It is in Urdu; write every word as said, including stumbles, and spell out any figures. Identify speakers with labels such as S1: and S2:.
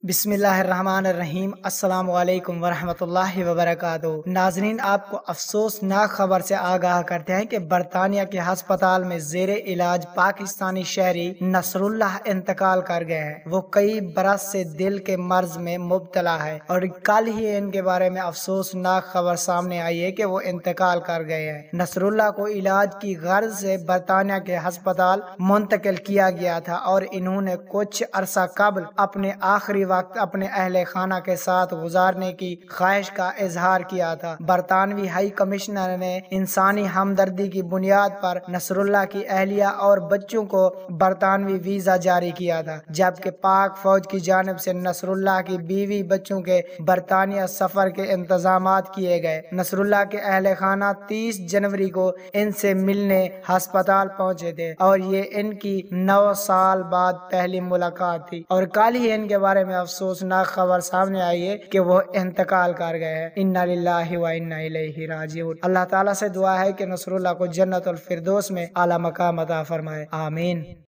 S1: بسم اللہ الرحمن الرحیم۔ السلام علیکم ورحمۃ اللہ وبرکاتہ۔ ناظرین، آپ کو افسوسناک خبر سے آگاہ کرتے ہیں کہ برطانیہ کے ہسپتال میں زیر علاج پاکستانی شہری نصر اللہ انتقال کر گئے ہیں۔ وہ کئی برس سے دل کے مرض میں مبتلا ہے اور کل ہی ان کے بارے میں افسوسناک خبر سامنے آئی ہے کہ وہ انتقال کر گئے ہیں۔ نصر اللہ کو علاج کی غرض سے برطانیہ کے ہسپتال منتقل کیا گیا تھا اور انہوں نے کچھ عرصہ قبل اپنے آخری وقت اپنے اہل خانہ کے ساتھ گزارنے کی خواہش کا اظہار کیا تھا۔ برطانوی ہائی کمشنر نے انسانی ہمدردی کی بنیاد پر نصر اللہ کی اہلیہ اور بچوں کو برطانوی ویزا جاری کیا تھا، جبکہ پاک فوج کی جانب سے نصر اللہ کی بیوی بچوں کے برطانیہ سفر کے انتظامات کیے گئے۔ نصر اللہ کے اہل خانہ تیس جنوری کو ان سے ملنے ہسپتال پہنچے تھے اور یہ ان کی نو سال بعد پہلی ملاقات تھی، اور کل ہی ان کے بارے میں افسوسناک خبر سامنے آئی ہے کہ وہ انتقال کر گئے ہیں۔ انا للہ و انا الیہ راجعون۔ اللہ تعالیٰ سے دعا ہے کہ نصر اللہ کو جنت الفردوس میں اعلیٰ مقام عطا فرمائے، آمین۔